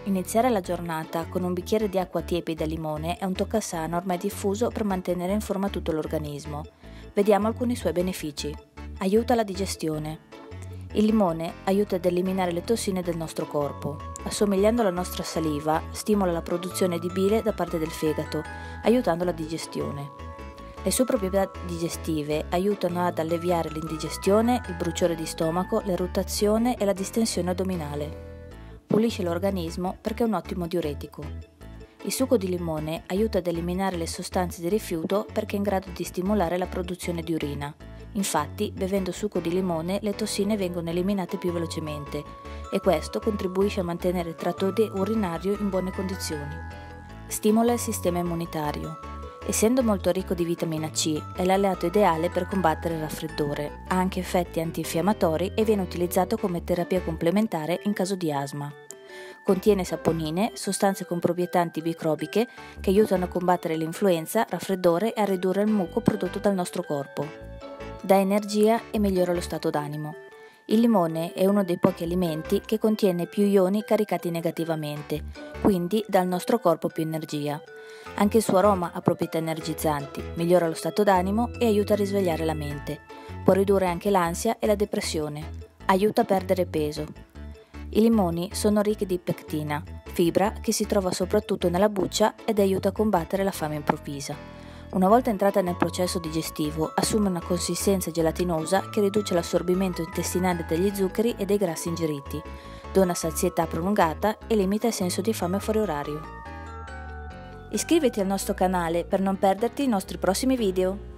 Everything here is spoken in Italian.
Iniziare la giornata con un bicchiere di acqua tiepida e limone è un toccasana ormai diffuso per mantenere in forma tutto l'organismo. Vediamo alcuni suoi benefici. Aiuta la digestione. Il limone aiuta ad eliminare le tossine del nostro corpo. Assomigliando alla nostra saliva, stimola la produzione di bile da parte del fegato, aiutando la digestione. Le sue proprietà digestive aiutano ad alleviare l'indigestione, il bruciore di stomaco, l'eruttazione e la distensione addominale. Pulisce l'organismo perché è un ottimo diuretico. Il succo di limone aiuta ad eliminare le sostanze di rifiuto perché è in grado di stimolare la produzione di urina. Infatti, bevendo succo di limone, le tossine vengono eliminate più velocemente e questo contribuisce a mantenere il tratto urinario in buone condizioni. Stimola il sistema immunitario. Essendo molto ricco di vitamina C, è l'alleato ideale per combattere il raffreddore, ha anche effetti antinfiammatori e viene utilizzato come terapia complementare in caso di asma. Contiene saponine, sostanze con proprietà antimicrobiche che aiutano a combattere l'influenza, raffreddore e a ridurre il muco prodotto dal nostro corpo. Dà energia e migliora lo stato d'animo. Il limone è uno dei pochi alimenti che contiene più ioni caricati negativamente, quindi dà al nostro corpo più energia. Anche il suo aroma ha proprietà energizzanti, migliora lo stato d'animo e aiuta a risvegliare la mente. Può ridurre anche l'ansia e la depressione. Aiuta a perdere peso. I limoni sono ricchi di pectina, fibra che si trova soprattutto nella buccia ed aiuta a combattere la fame improvvisa. Una volta entrata nel processo digestivo, assume una consistenza gelatinosa che riduce l'assorbimento intestinale degli zuccheri e dei grassi ingeriti, dona sazietà prolungata e limita il senso di fame fuori orario. Iscriviti al nostro canale per non perderti i nostri prossimi video.